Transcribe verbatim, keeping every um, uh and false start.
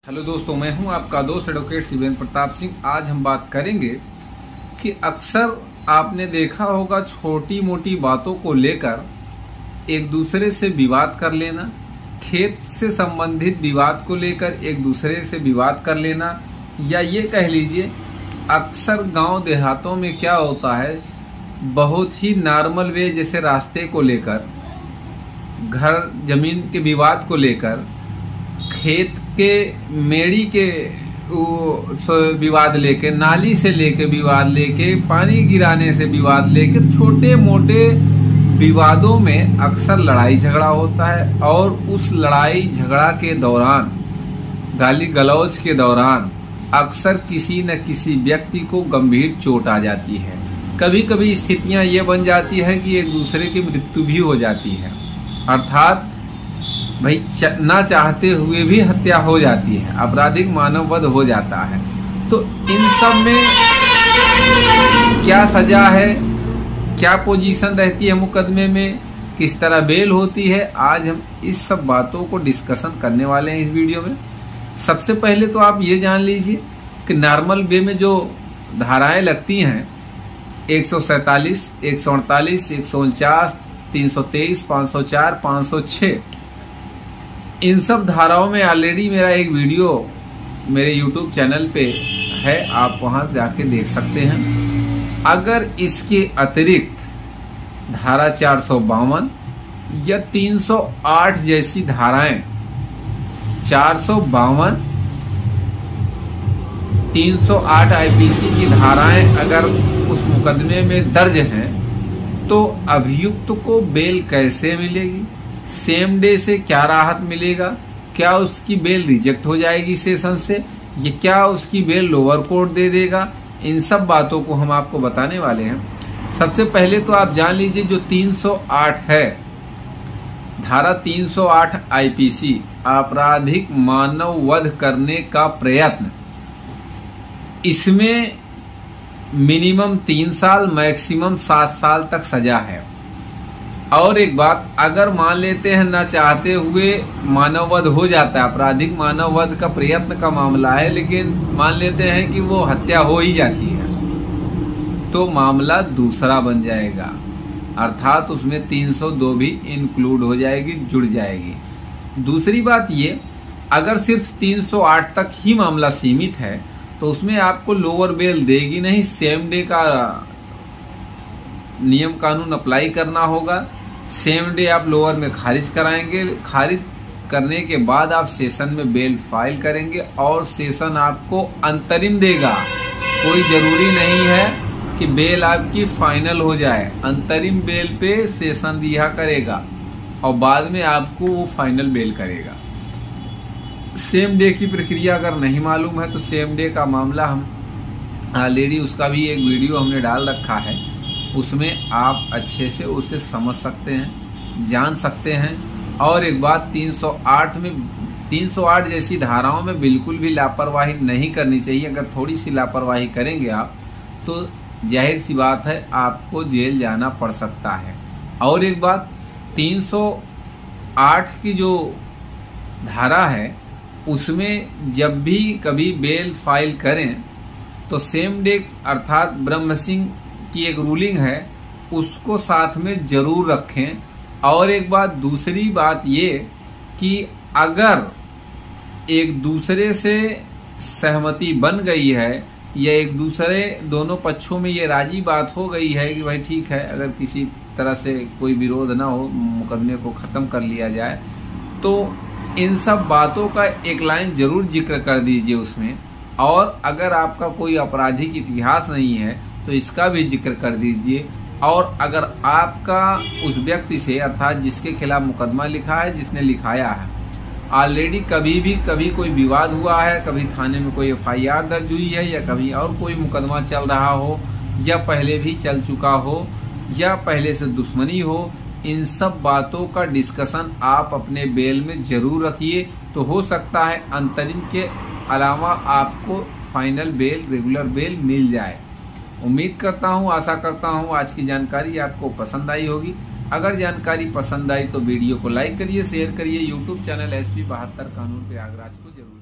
Hello दोस्तों, मैं हूं आपका दोस्त एडवोकेट शिवेंद्र प्रताप सिंह। आज हम बात करेंगे कि अक्सर आपने देखा होगा छोटी मोटी बातों को लेकर एक दूसरे से विवाद कर लेना, खेत से संबंधित विवाद को लेकर एक दूसरे से विवाद कर लेना, या ये कह लीजिए अक्सर गांव देहातों में क्या होता है, बहुत ही नॉर्मल वे जैसे रास्ते को लेकर, घर जमीन के विवाद को लेकर, खेत के मेड़ी के विवाद लेके, नाली से लेके विवाद लेके, पानी गिराने से विवाद लेके, छोटे मोटे विवादों में अक्सर लड़ाई झगड़ा होता है। और उस लड़ाई झगड़ा के दौरान, गाली गलौज के दौरान अक्सर किसी न किसी व्यक्ति को गंभीर चोट आ जाती है। कभी कभी स्थितियां ये बन जाती है कि एक दूसरे की मृत्यु भी हो जाती है, अर्थात भाई ना चाहते हुए भी हत्या हो जाती है, आपराधिक मानव वध हो जाता है। तो इन सब में क्या सजा है, क्या पोजीशन रहती है मुकदमे में, किस तरह बेल होती है, आज हम इस सब बातों को डिस्कशन करने वाले हैं इस वीडियो में। सबसे पहले तो आप ये जान लीजिए कि नॉर्मल वे में जो धाराएं लगती हैं एक सौ सैतालीस, एक सौ अड़तालीस, एक सौ उनचास, तीन सौ तेईस, पाँच सौ चार, पाँच सौ छह, इन सब धाराओं में ऑलरेडी मेरा एक वीडियो मेरे यूट्यूब चैनल पे है, आप वहां जाके देख सकते हैं। अगर इसके अतिरिक्त धारा चार सौ बावन या तीन सौ आठ जैसी धाराएं, चार सौ बावन, तीन सौ आठ आईपीसी की धाराएं अगर उस मुकदमे में दर्ज हैं, तो अभियुक्त को बेल कैसे मिलेगी, सेम डे से क्या राहत मिलेगा, क्या उसकी बेल रिजेक्ट हो जाएगी सेशन से, ये क्या उसकी बेल लोअर कोर्ट दे देगा, इन सब बातों को हम आपको बताने वाले हैं। सबसे पहले तो आप जान लीजिए जो तीन सौ आठ है, धारा तीन सौ आठ आईपीसी, आपराधिक मानव वध करने का प्रयत्न, इसमें मिनिमम तीन साल मैक्सिमम सात साल तक सजा है। और एक बात, अगर मान लेते हैं ना चाहते हुए मानव वध हो जाता है, आपराधिक मानव वध का प्रयत्न का मामला है, लेकिन मान लेते हैं कि वो हत्या हो ही जाती है, तो मामला दूसरा बन जाएगा, अर्थात उसमें तीन सौ दो भी इंक्लूड हो जाएगी, जुड़ जाएगी। दूसरी बात ये, अगर सिर्फ तीन सौ आठ तक ही मामला सीमित है तो उसमें आपको लोअर बेल देगी नहीं, सेम डे का नियम कानून अप्लाई करना होगा। सेम डे आप लोअर में खारिज कराएंगे, खारिज करने के बाद आप सेशन में बेल फाइल करेंगे और सेशन आपको अंतरिम देगा। कोई जरूरी नहीं है कि बेल आपकी फाइनल हो जाए, अंतरिम बेल पे सेशन रिहा करेगा और बाद में आपको वो फाइनल बेल करेगा। सेम डे की प्रक्रिया अगर नहीं मालूम है तो सेम डे का मामला हम ऑलरेडी उसका भी एक वीडियो हमने डाल रखा है, उसमें आप अच्छे से उसे समझ सकते हैं, जान सकते हैं। और एक बात, तीन सौ आठ में तीन सौ आठ जैसी धाराओं में बिल्कुल भी लापरवाही नहीं करनी चाहिए। अगर थोड़ी सी लापरवाही करेंगे आप तो जाहिर सी बात है आपको जेल जाना पड़ सकता है। और एक बात, तीन सौ आठ की जो धारा है उसमें जब भी कभी बेल फाइल करें तो सेम डे, अर्थात ब्रह्म सिंह की एक रूलिंग है, उसको साथ में जरूर रखें। और एक बात, दूसरी बात ये कि अगर एक दूसरे से सहमति बन गई है या एक दूसरे दोनों पक्षों में ये राजी बात हो गई है कि भाई ठीक है, अगर किसी तरह से कोई विरोध ना हो, मुकदमे को खत्म कर लिया जाए, तो इन सब बातों का एक लाइन जरूर जिक्र कर दीजिए उसमें। और अगर आपका कोई आपराधिक इतिहास नहीं है तो इसका भी जिक्र कर दीजिए। और अगर आपका उस व्यक्ति से, अर्थात जिसके खिलाफ मुकदमा लिखा है, जिसने लिखाया है, ऑलरेडी कभी भी कभी कोई विवाद हुआ है, कभी थाने में कोई एफ आई आर दर्ज हुई है, या कभी और कोई मुकदमा चल रहा हो, या पहले भी चल चुका हो, या पहले से दुश्मनी हो, इन सब बातों का डिस्कशन आप अपने बेल में जरूर रखिए। तो हो सकता है अंतरिम के अलावा आपको फाइनल बेल, रेगुलर बेल मिल जाए। उम्मीद करता हूँ, आशा करता हूँ आज की जानकारी आपको पसंद आई होगी। अगर जानकारी पसंद आई तो वीडियो को लाइक करिए, शेयर करिए। यूट्यूब चैनल एस पी बहत्तर कानून प्रयागराज को जरूर